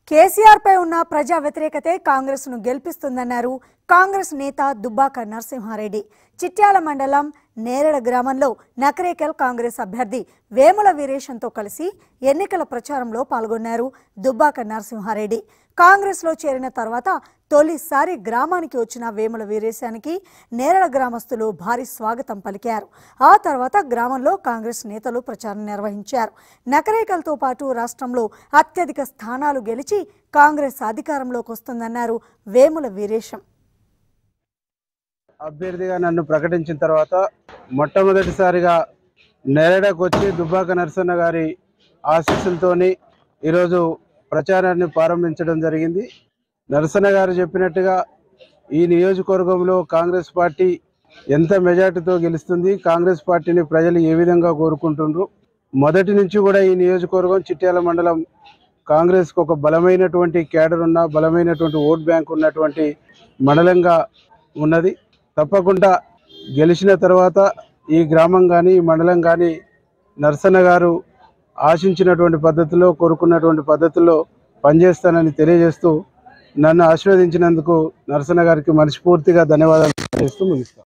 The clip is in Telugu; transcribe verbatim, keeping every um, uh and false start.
కేసీఆర్ పై ఉన్న ప్రజా వ్యతిరేకతే కాంగ్రెస్ ను గెలిపిస్తుందన్నారు కాంగ్రెస్ నేత దుబ్బాక నరసింహారెడ్డి. చిట్యాల మండలం నేరేడ గ్రామంలో నకరేకల్ కాంగ్రెస్ అభ్యర్థి వేముల వీరేశంతో కలిసి ఎన్నికల ప్రచారంలో పాల్గొన్నారు దుబ్బాక నరసింహారెడ్డి. కాంగ్రెస్ లో చేరిన తర్వాత తొలిసారి గ్రామానికి వచ్చిన వేముల వీరేశానికి నేరేడ గ్రామస్తులు భారీ స్వాగతం పలికారు. ఆ తర్వాత గ్రామంలో కాంగ్రెస్ నేతలు ప్రచారం నిర్వహించారు. నకరేకల్తో పాటు రాష్ట్రంలో అత్యధిక స్థానాలు గెలిచి కాంగ్రెస్ అధికారంలోకి వస్తుందన్నారు వేముల వీరేశం. అభ్యర్థిగా నన్ను ప్రకటించిన తర్వాత మొట్టమొదటిసారిగా నేరేడకు వచ్చి దుబ్బాక నరసన్న గారి ఆశీస్సులతోని ఈరోజు ప్రచారాన్ని ప్రారంభించడం జరిగింది. నరసన్న గారు చెప్పినట్టుగా ఈ నియోజకవర్గంలో కాంగ్రెస్ పార్టీ ఎంత మెజార్టీతో గెలుస్తుంది, కాంగ్రెస్ పార్టీని ప్రజలు ఏ విధంగా కోరుకుంటున్నారు. మొదటి నుంచి కూడా ఈ నియోజకవర్గం చిట్యాల మండలం కాంగ్రెస్కు ఒక బలమైనటువంటి క్యాడర్ ఉన్న బలమైనటువంటి ఓట్ బ్యాంక్ ఉన్నటువంటి మండలంగా ఉన్నది. తప్పకుండా గెలిచిన తర్వాత ఈ గ్రామం కానీ ఈ మండలం కానీ నరసన్న గారు ఆశించినటువంటి పద్ధతిలో కోరుకున్నటువంటి పద్ధతిలో పనిచేస్తానని తెలియజేస్తూ నన్ను ఆశీర్వదించినందుకు నరసన్న గారికి మనస్ఫూర్తిగా ధన్యవాదాలు తెలియజేస్తూ ముగిస్తాను.